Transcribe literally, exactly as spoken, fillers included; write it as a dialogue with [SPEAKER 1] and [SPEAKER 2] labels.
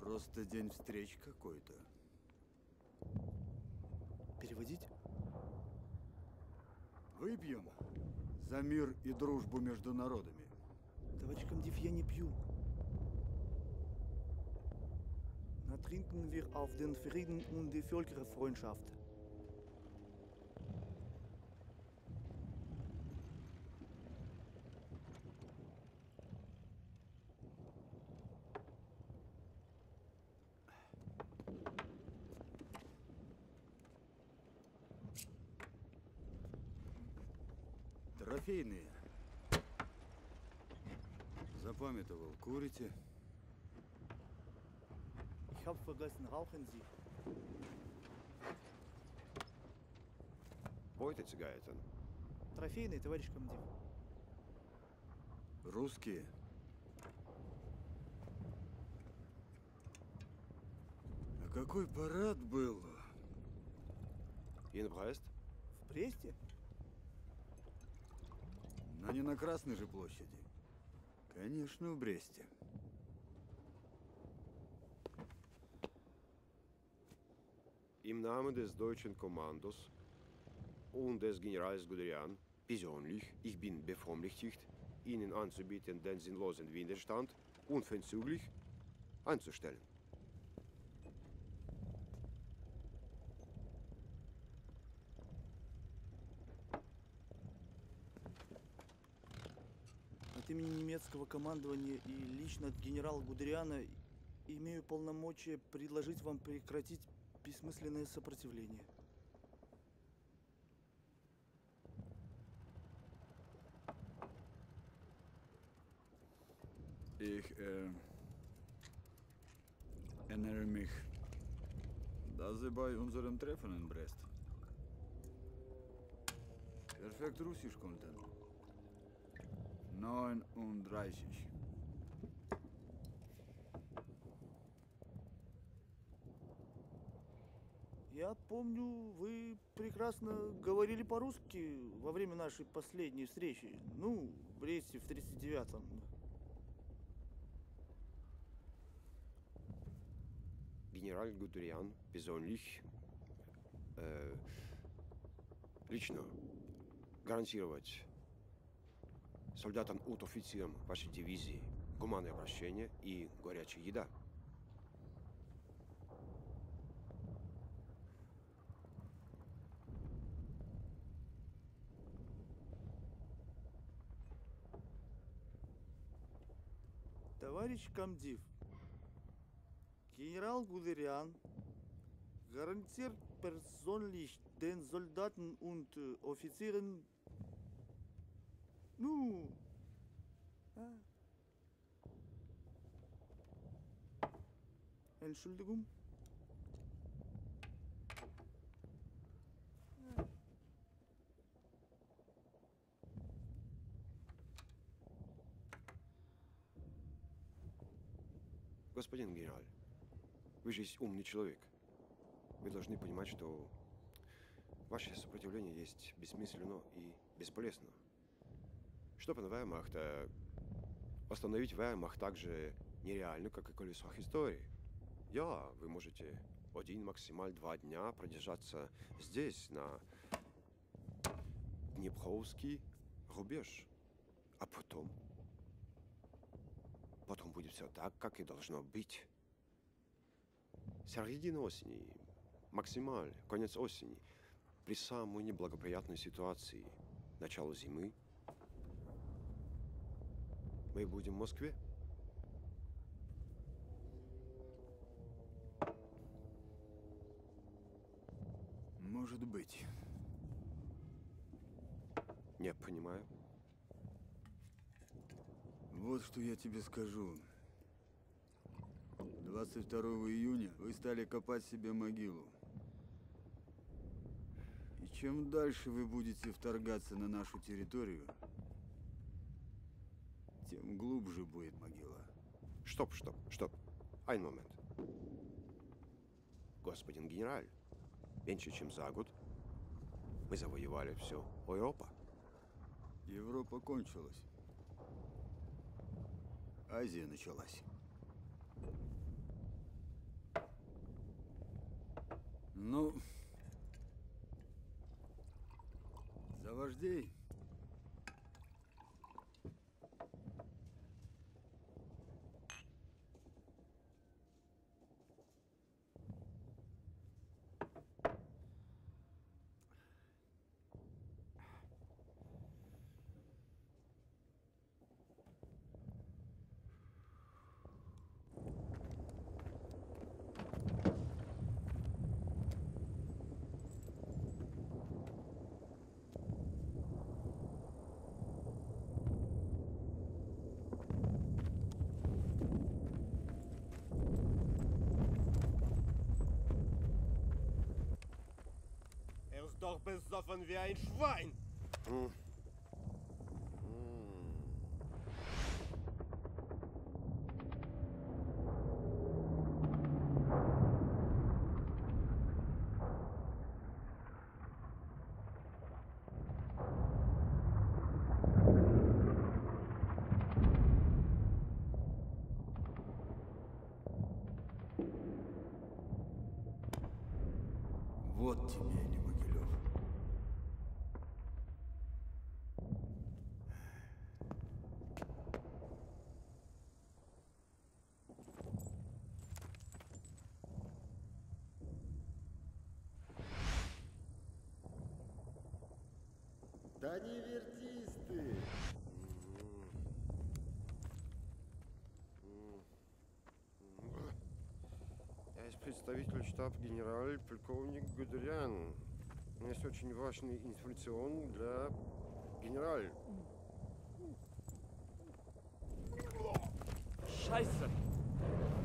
[SPEAKER 1] Просто день встреч какой-то.
[SPEAKER 2] Переводить?
[SPEAKER 1] Выпьем за мир и дружбу между народами.
[SPEAKER 2] Товарищ комдив, я не пью. Na trinken wir auf den Frieden und die Völkerfreundschaft.
[SPEAKER 1] Трофейные. Запамятовал. Курите?
[SPEAKER 2] Ich habe vergessen, rauchen Sie?
[SPEAKER 3] Wo эти Zigaretten?
[SPEAKER 2] Трофейные, товарищ комдив.
[SPEAKER 1] Русские. А какой парад был?
[SPEAKER 3] In Brest?
[SPEAKER 2] В Бресте?
[SPEAKER 1] Но не на Красной же площади. Конечно, в Бресте.
[SPEAKER 3] Im Namen des deutschen Kommandos und des Generals Guderian persönlich, ich bin bevollmächtigt, Ihnen anzubieten, den sinnlosen Widerstand unverzüglich einzustellen.
[SPEAKER 2] От имени немецкого командования и лично от генерала Гудериана имею полномочия предложить вам прекратить бессмысленное сопротивление.
[SPEAKER 1] Ich äh, erinnere mich, dass Sie bei unserem Treffen in Brest perfekt Russisch konnten. neununddreißig.
[SPEAKER 2] Я помню, вы прекрасно говорили по-русски во время нашей последней встречи. Ну, в Бресте в тридцать девятом.
[SPEAKER 3] Генерал Гудериан persönlich äh, лично гарантировать солдатам и офицерам вашей дивизии гуманное обращение и горячая еда.
[SPEAKER 2] Товарищ комдив, генерал Гудериан garantiert persönlich den Soldaten und äh, Offizieren. Ну, а? Entschuldigung.
[SPEAKER 3] Господин генерал, вы же умный человек. Вы должны понимать, что ваше сопротивление есть бессмысленно и бесполезно. Чтобы на Вермахта остановить Вермахт так же нереально, как и в колесах истории. Ja, вы можете один, максимально два дня продержаться здесь, на Днепровский рубеж. А потом... Потом будет все так, как и должно быть. Середина осени, максимально, конец осени, при самой неблагоприятной ситуации, начало зимы, мы будем в Москве.
[SPEAKER 1] Может быть.
[SPEAKER 3] Не понимаю.
[SPEAKER 1] Вот что я тебе скажу. двадцать второго июня вы стали копать себе могилу. И чем дальше вы будете вторгаться на нашу территорию, тем глубже будет могила.
[SPEAKER 3] Стоп, стоп, стоп. Ein момент. Господин генерал, меньше чем за год мы завоевали всю Европу.
[SPEAKER 1] Европа кончилась. Азия началась. Ну, за вождей.
[SPEAKER 4] Er ist doch besoffen wie ein Schwein.
[SPEAKER 3] М. М.
[SPEAKER 1] Вот тебе и не Могилев.
[SPEAKER 4] Да не вертись ты.
[SPEAKER 3] Я есть представитель штаба генераль полковник Гудериан. У меня есть очень важный информацион для генераль.
[SPEAKER 2] Scheiße!